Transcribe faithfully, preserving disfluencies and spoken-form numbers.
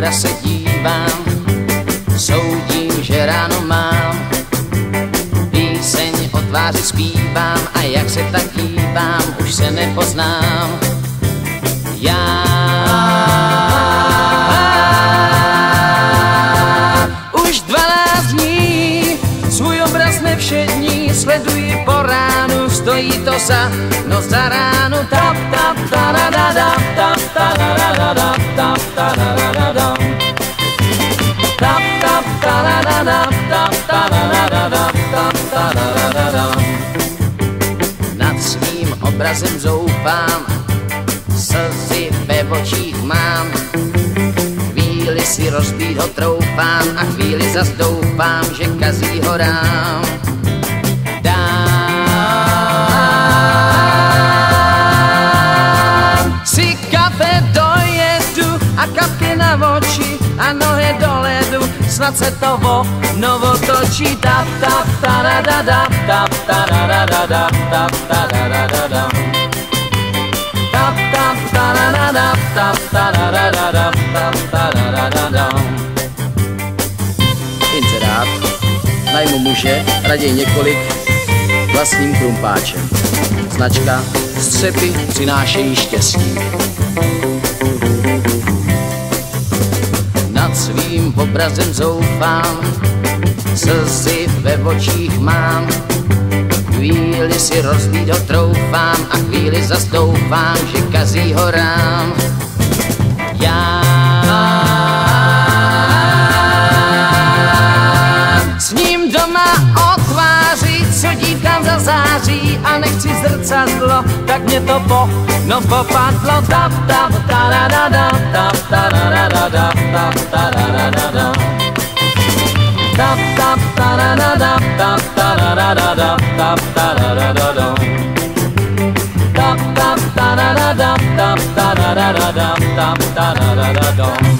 obraz se dívám, soudím, že ráno mám, píseň o tváři zpívám a jak se tak dívám, už se nepoznám. Já už dvanáct dní svůj obraz nevšední sleduji po ránu, stojí to za noc za ránu. Tap, tap, taradada, tap, taradada, tap, taradada. Tap, tap, taradada, tap, taradada, tap, taradada. Nad svým obrazem zoufám, slzy ve očích mám, chvíli si rozbít ho troufám a chvíli zas doufám, že kazí ho rám. Dám si kafe dojedu a kapky na oči a nohy do ledu, snad se to novo točí. Tap, tap, taradada, tap, taradada, tap, taradada. Tap, tap, taradada, tap, taradada, tap, taradada. Inzerát. Najmu muže, raději několik, vlastním krumpáčem. Značka Střepy přinášejí štěstí. Nad svým obrazem zoufám, slzy ve očích mám, chvíli si rozbít ho troufám a chvíli zas doufám, že kazí ho rám. Já s ním doma o tváři, co dívkám zazáří a nechci zrcadlo, tak mě to po, no popadlo. Tap, tap, taradada, tap, taradada, tap, taradada. Tap, tap, taradada, tap, taradada, tap, taradada. Tap, tap, taradada, tap, taradada, tap, taradada.